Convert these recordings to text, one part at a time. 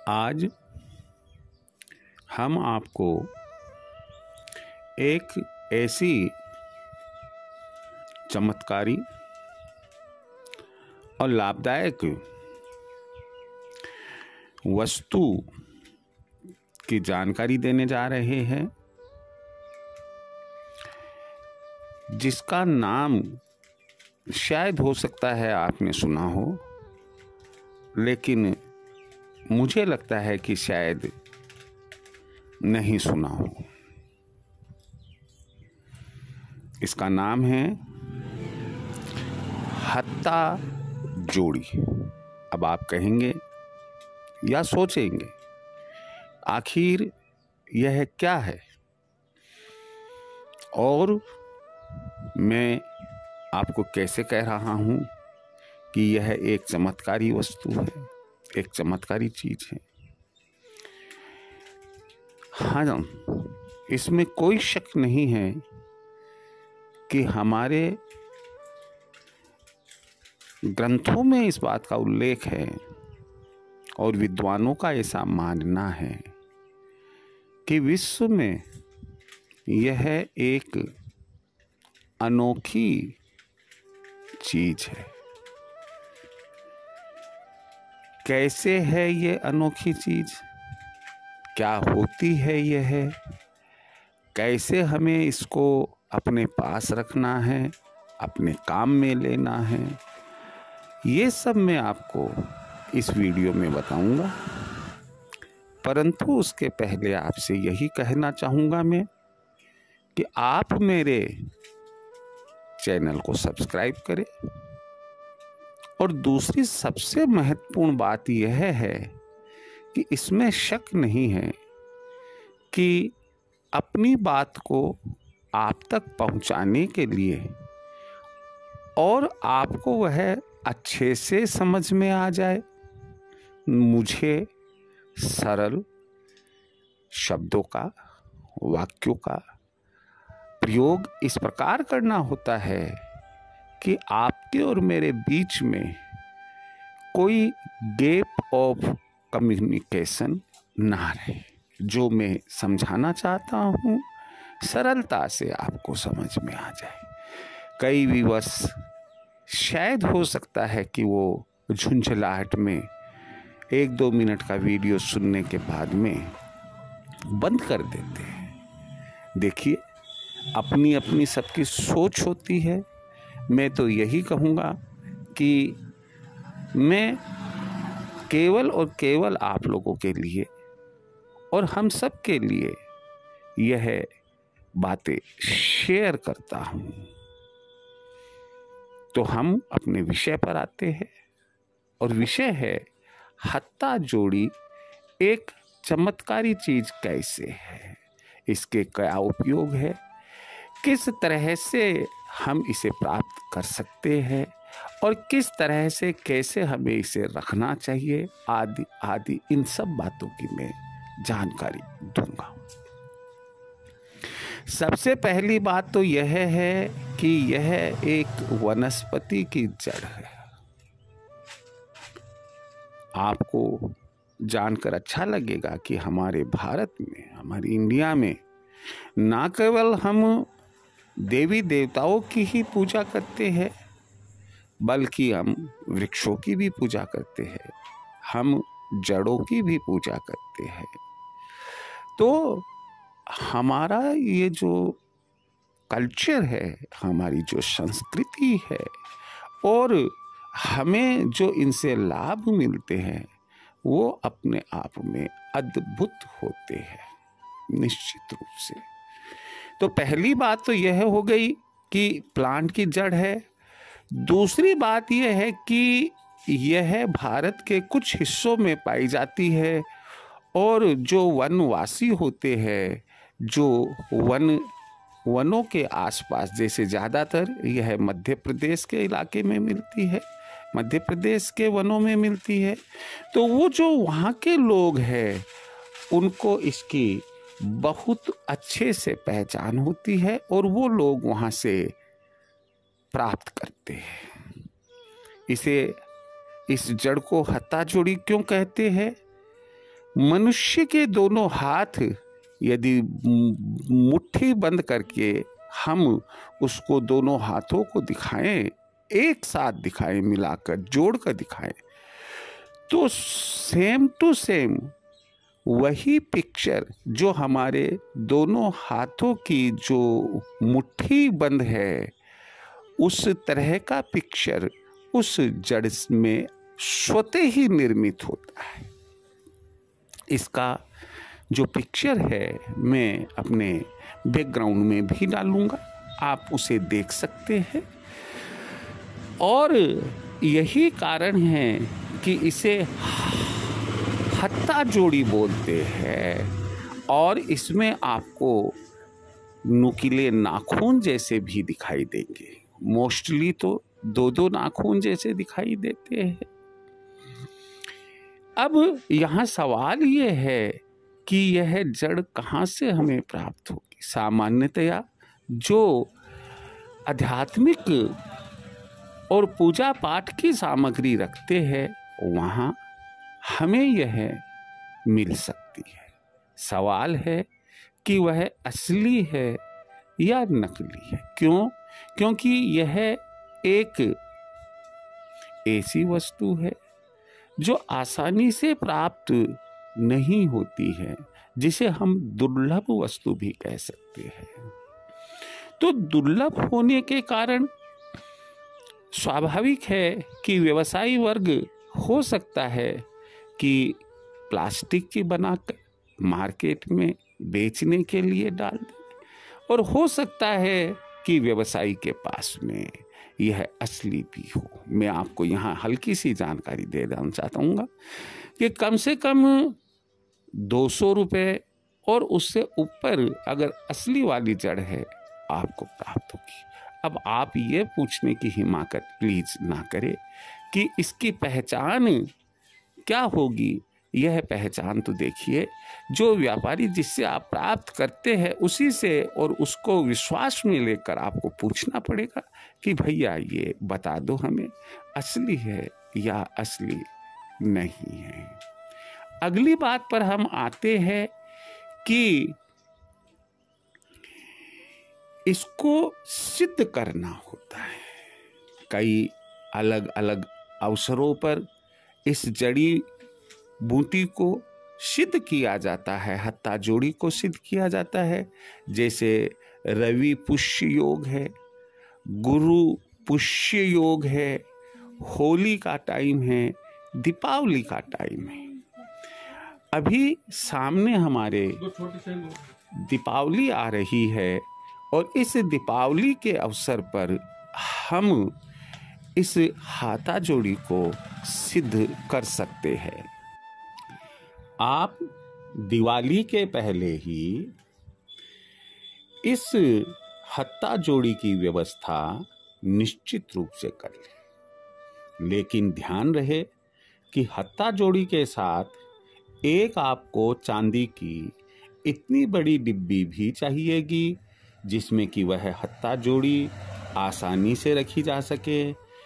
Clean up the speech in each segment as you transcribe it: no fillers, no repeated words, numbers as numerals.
आज हम आपको एक ऐसी चमत्कारी और लाभदायक वस्तु की जानकारी देने जा रहे हैं, जिसका नाम शायद हो सकता है आपने सुना हो, लेकिन मुझे लगता है कि शायद नहीं सुना हो। इसका नाम है हत्ता जोड़ी। अब आप कहेंगे या सोचेंगे, आखिर यह क्या है? और मैं आपको कैसे कह रहा हूं कि यह एक चमत्कारी वस्तु है, एक चमत्कारी चीज है। हाँ, इसमें कोई शक नहीं है कि हमारे ग्रंथों में इस बात का उल्लेख है और विद्वानों का ऐसा मानना है कि विश्व में यह एक अनोखी चीज है। कैसे है ये अनोखी चीज? क्या होती है यह? कैसे हमें इसको अपने पास रखना है, अपने काम में लेना है? ये सब मैं आपको इस वीडियो में बताऊंगा। परंतु उसके पहले आपसे यही कहना चाहूंगा मैं कि आप मेरे चैनल को सब्सक्राइब करें। और दूसरी सबसे महत्वपूर्ण बात यह है कि इसमें शक नहीं है कि अपनी बात को आप तक पहुंचाने के लिए और आपको वह अच्छे से समझ में आ जाए, मुझे सरल शब्दों का, वाक्यों का प्रयोग इस प्रकार करना होता है कि आपके और मेरे बीच में कोई गैप ऑफ कम्युनिकेशन ना रहे। जो मैं समझाना चाहता हूँ सरलता से आपको समझ में आ जाए। कई व्यूअर्स शायद हो सकता है कि वो झुंझलाहट में 1-2 मिनट का वीडियो सुनने के बाद में बंद कर देते हैं। देखिए, अपनी अपनी सबकी सोच होती है। मैं तो यही कहूँगा कि मैं केवल और केवल आप लोगों के लिए और हम सब के लिए यह बातें शेयर करता हूँ। तो हम अपने विषय पर आते हैं, और विषय है हत्ता जोड़ी एक चमत्कारी चीज कैसे है, इसके क्या उपयोग है, किस तरह से हम इसे प्राप्त कर सकते हैं और किस तरह से कैसे हमें इसे रखना चाहिए, आदि आदि इन सब बातों की मैं जानकारी दूंगा। सबसे पहली बात तो यह है कि यह एक वनस्पति की जड़ है। आपको जानकर अच्छा लगेगा कि हमारे भारत में, हमारी इंडिया में ना केवल हम देवी देवताओं की ही पूजा करते हैं, बल्कि हम वृक्षों की भी पूजा करते हैं, हम जड़ों की भी पूजा करते हैं। तो हमारा ये जो कल्चर है, हमारी जो संस्कृति है, और हमें जो इनसे लाभ मिलते हैं, वो अपने आप में अद्भुत होते हैं, निश्चित रूप से। तो पहली बात तो यह हो गई कि प्लांट की जड़ है। दूसरी बात यह है कि यह भारत के कुछ हिस्सों में पाई जाती है, और जो वनवासी होते हैं, जो वनों के आसपास, जैसे ज़्यादातर यह मध्य प्रदेश के इलाके में मिलती है, मध्य प्रदेश के वनों में मिलती है, तो वो जो वहाँ के लोग हैं उनको इसकी बहुत अच्छे से पहचान होती है, और वो लोग वहाँ से प्राप्त करते हैं। इस जड़ को हत्ता जोड़ी क्यों कहते हैं? मनुष्य के दोनों हाथ यदि मुट्ठी बंद करके हम उसको दोनों हाथों को दिखाएं, एक साथ दिखाएं, मिलाकर जोड़कर दिखाएं, तो सेम टू सेम वही पिक्चर जो हमारे दोनों हाथों की जो मुट्ठी बंद है, उस तरह का पिक्चर उस जड़ में स्वतः ही निर्मित होता है। इसका जो पिक्चर है मैं अपने बैकग्राउंड में भी डालूंगा, आप उसे देख सकते हैं। और यही कारण है कि इसे हत्ता जोड़ी बोलते हैं, और इसमें आपको नुकीले नाखून जैसे भी दिखाई देंगे। मोस्टली तो दो दो नाखून जैसे दिखाई देते हैं। अब यहाँ सवाल ये है कि यह जड़ कहाँ से हमें प्राप्त होगी। सामान्यतया जो आध्यात्मिक और पूजा पाठ की सामग्री रखते हैं वहाँ हमें यह मिल सकती है। सवाल है कि वह असली है या नकली है। क्यों? क्योंकि यह एक ऐसी वस्तु है जो आसानी से प्राप्त नहीं होती है, जिसे हम दुर्लभ वस्तु भी कह सकते हैं। तो दुर्लभ होने के कारण स्वाभाविक है कि व्यवसायी वर्ग हो सकता है कि प्लास्टिक की बनाकर मार्केट में बेचने के लिए डाल दे, और हो सकता है कि व्यवसायी के पास में यह असली भी हो। मैं आपको यहाँ हल्की सी जानकारी दे देना चाहता हूँ कि कम से कम 200 रुपये और उससे ऊपर अगर असली वाली जड़ है आपको प्राप्त होगी। अब आप ये पूछने की हिम्मत प्लीज ना करें कि इसकी पहचान क्या होगी। यह पहचान तो देखिए, जो व्यापारी जिससे आप प्राप्त करते हैं उसी से, और उसको विश्वास में लेकर आपको पूछना पड़ेगा कि भैया ये बता दो हमें असली है या असली नहीं है। अगली बात पर हम आते हैं कि इसको सिद्ध करना होता है। कई अलग अलग अवसरों पर इस जड़ी बूटी को सिद्ध किया जाता है, हत्ता जोड़ी को सिद्ध किया जाता है। जैसे रवि पुष्य योग है, गुरु पुष्य योग है, होली का टाइम है, दीपावली का टाइम है। अभी सामने हमारे दीपावली आ रही है, और इस दीपावली के अवसर पर हम इस हाथा जोड़ी को सिद्ध कर सकते हैं। आप दिवाली के पहले ही इस हत्ता जोड़ी की व्यवस्था निश्चित रूप से कर लें। लेकिन ध्यान रहे कि हत्ता जोड़ी के साथ एक आपको चांदी की इतनी बड़ी डिब्बी भी चाहिएगी जिसमें कि वह हत्ता जोड़ी आसानी से रखी जा सके।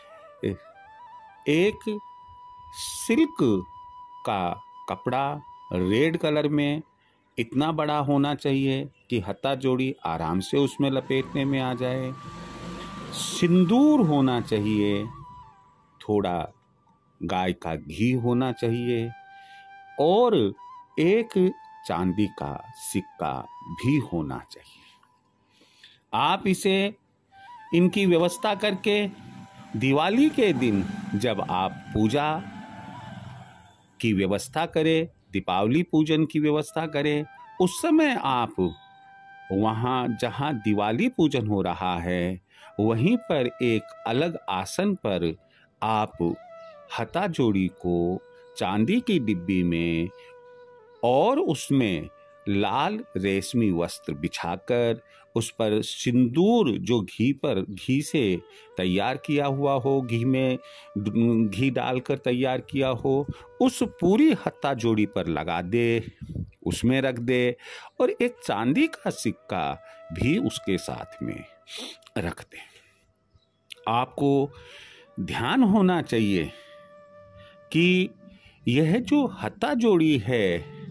एक सिल्क का कपड़ा रेड कलर में इतना बड़ा होना चाहिए कि हत्ता जोड़ी आराम से उसमें लपेटने में आ जाए। सिंदूर होना चाहिए, थोड़ा गाय का घी होना चाहिए, और एक चांदी का सिक्का भी होना चाहिए। आप इसे इनकी व्यवस्था करके दिवाली के दिन जब आप पूजा की व्यवस्था करें, दीपावली पूजन की व्यवस्था करें, उस समय आप वहाँ जहाँ दिवाली पूजन हो रहा है वहीं पर एक अलग आसन पर आप हत्ता जोड़ी को चांदी की डिब्बी में और उसमें लाल रेशमी वस्त्र बिछाकर उस पर सिंदूर जो घी से तैयार किया हुआ हो, घी में घी डालकर तैयार किया हो, उस पूरी हत्ता जोड़ी पर लगा दे, उसमें रख दे, और एक चांदी का सिक्का भी उसके साथ में रख दे। आपको ध्यान होना चाहिए कि यह जो हत्ता जोड़ी है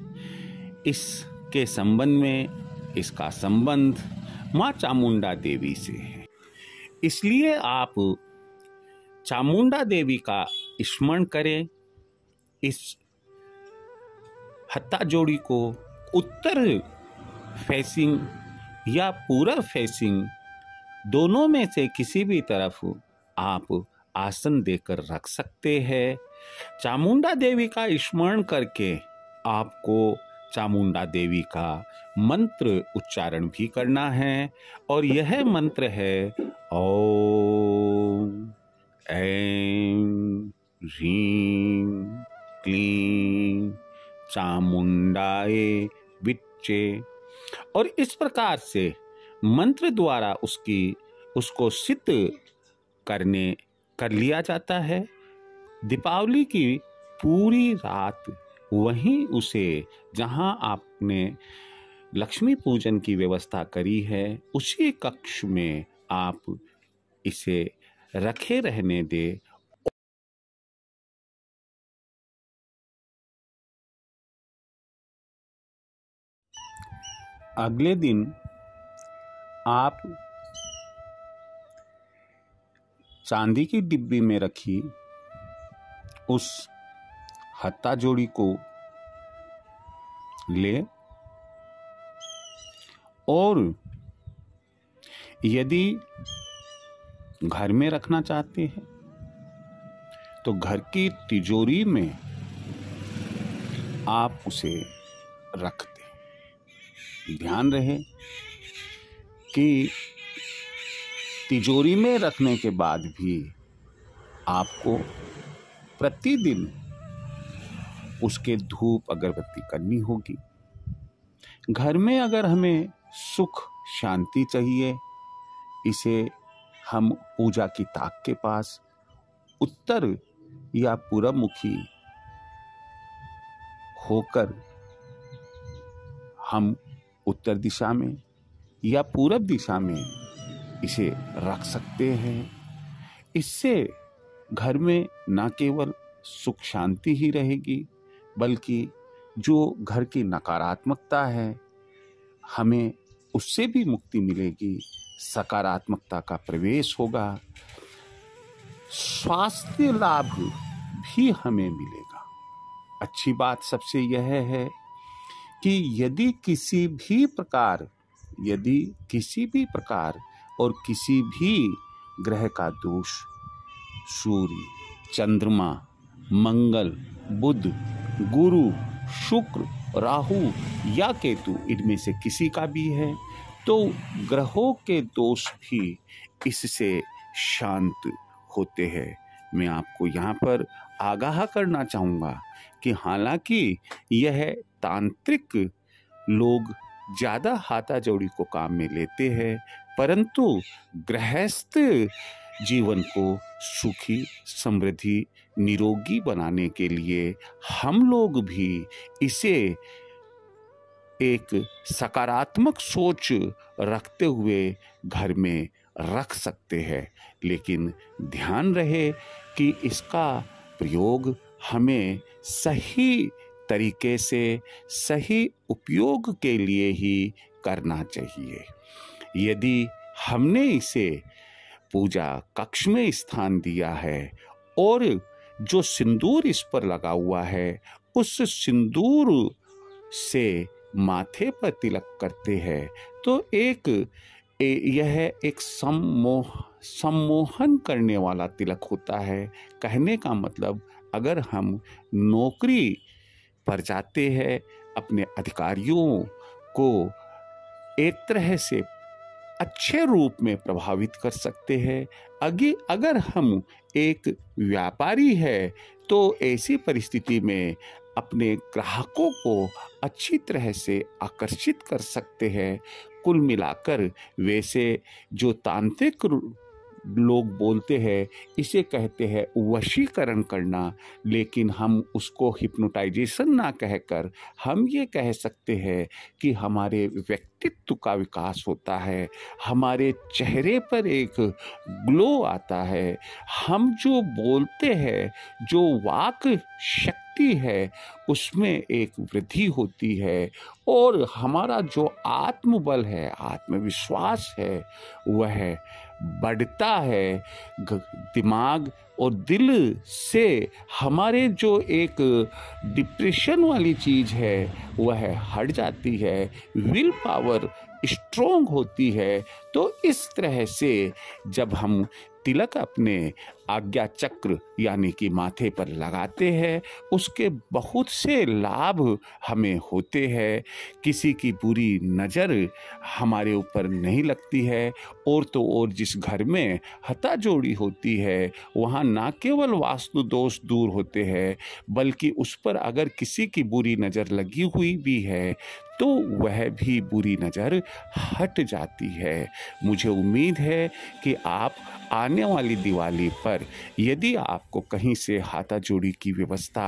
इसके संबंध में इसका संबंध माँ चामुंडा देवी से है। इसलिए आप चामुंडा देवी का स्मरण करें। इस हत्ता जोड़ी को उत्तर फेसिंग या पूरब फेसिंग दोनों में से किसी भी तरफ आप आसन देकर रख सकते हैं। चामुंडा देवी का स्मरण करके आपको चामुंडा देवी का मंत्र उच्चारण भी करना है, और यह मंत्र है ओम ऐं ह्रीं क्लीं चामुंडाए विच्चे। और इस प्रकार से मंत्र द्वारा उसको सिद्ध कर लिया जाता है। दीपावली की पूरी रात वहीं उसे, जहां आपने लक्ष्मी पूजन की व्यवस्था करी है, उसी कक्ष में आप इसे रखे रहने दे। अगले दिन आप चांदी की डिब्बी में रखी उस हत्ता जोड़ी को ले, और यदि घर में रखना चाहते हैं तो घर की तिजोरी में आप उसे रख दें। ध्यान रहे कि तिजोरी में रखने के बाद भी आपको प्रतिदिन उसके धूप अगरबत्ती करनी होगी। घर में अगर हमें सुख शांति चाहिए, इसे हम पूजा की ताक के पास उत्तर या पूरब मुखी होकर हम उत्तर दिशा में या पूरब दिशा में इसे रख सकते हैं। इससे घर में न केवल सुख शांति ही रहेगी, बल्कि जो घर की नकारात्मकता है हमें उससे भी मुक्ति मिलेगी, सकारात्मकता का प्रवेश होगा, स्वास्थ्य लाभ भी हमें मिलेगा। अच्छी बात सबसे यह है कि यदि किसी भी प्रकार और किसी भी ग्रह का दोष, सूर्य, चंद्रमा, मंगल, बुध, गुरु, शुक्र, राहु या केतु, इनमें से किसी का भी है, तो ग्रहों के दोष भी इससे शांत होते हैं। मैं आपको यहाँ पर आगाह करना चाहूँगा कि हालांकि यह तांत्रिक लोग ज़्यादा हाथा जोड़ी को काम में लेते हैं, परंतु गृहस्थ जीवन को सुखी, समृद्धि, निरोगी बनाने के लिए हम लोग भी इसे एक सकारात्मक सोच रखते हुए घर में रख सकते हैं। लेकिन ध्यान रहे कि इसका प्रयोग हमें सही तरीके से, सही उपयोग के लिए ही करना चाहिए। यदि हमने इसे पूजा कक्ष में स्थान दिया है और जो सिंदूर इस पर लगा हुआ है, उस सिंदूर से माथे पर तिलक करते हैं, तो यह एक सम्मोहन करने वाला तिलक होता है। कहने का मतलब, अगर हम नौकरी पर जाते हैं, अपने अधिकारियों को एक तरह से अच्छे रूप में प्रभावित कर सकते हैं। अगर हम एक व्यापारी है तो ऐसी परिस्थिति में अपने ग्राहकों को अच्छी तरह से आकर्षित कर सकते हैं। कुल मिलाकर वैसे जो तांत्रिक लोग बोलते हैं, इसे कहते हैं वशीकरण करना, लेकिन हम उसको हिप्नोटाइजेशन ना कहकर हम ये कह सकते हैं कि हमारे व्यक्तित्व का विकास होता है, हमारे चेहरे पर एक ग्लो आता है, हम जो बोलते हैं, जो वाक शक्ति है उसमें एक वृद्धि होती है, और हमारा जो आत्मबल है, आत्मविश्वास है, वह बढ़ता है। दिमाग और दिल से हमारे जो एक डिप्रेशन वाली चीज़ है वह हट जाती है, विल पावर स्ट्रोंग होती है। तो इस तरह से जब हम तिलक अपने आज्ञा चक्र यानी कि माथे पर लगाते हैं, उसके बहुत से लाभ हमें होते हैं। किसी की बुरी नज़र हमारे ऊपर नहीं लगती है, और तो और जिस घर में हथाजोड़ी होती है वहाँ ना केवल वास्तु दोष दूर होते हैं, बल्कि उस पर अगर किसी की बुरी नज़र लगी हुई भी है तो वह भी बुरी नज़र हट जाती है। मुझे उम्मीद है कि आप आने वाली दिवाली पर यदि आपको कहीं से हाथाजोड़ी की व्यवस्था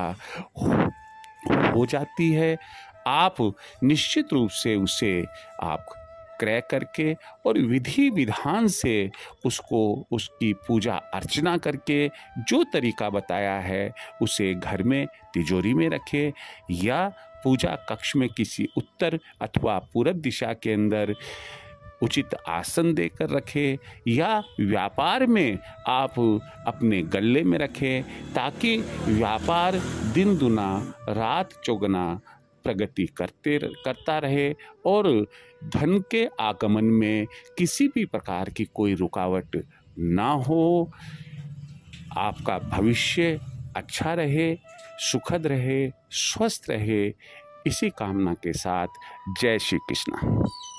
हो जाती है, आप निश्चित रूप से उसे आप क्रय करके और विधि विधान से उसको उसकी पूजा अर्चना करके जो तरीका बताया है उसे घर में तिजोरी में रखें, या पूजा कक्ष में किसी उत्तर अथवा पूरब दिशा के अंदर उचित आसन देकर रखें, या व्यापार में आप अपने गले में रखें, ताकि व्यापार दिन दुना रात चौगुना प्रगति करता रहे और धन के आगमन में किसी भी प्रकार की कोई रुकावट ना हो। आपका भविष्य अच्छा रहे, सुखद रहे, स्वस्थ रहे, इसी कामना के साथ जय श्री कृष्ण।